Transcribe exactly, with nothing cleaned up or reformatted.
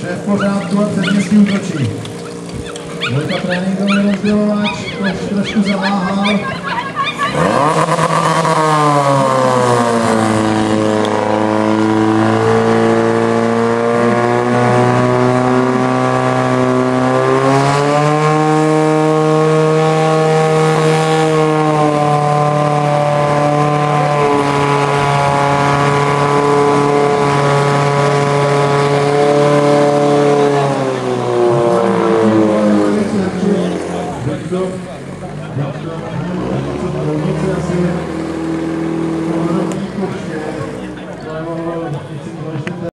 Vše v pořádku a předměstí útočí. Dvojka tréninkový rozdělovač, trošku zaváhal.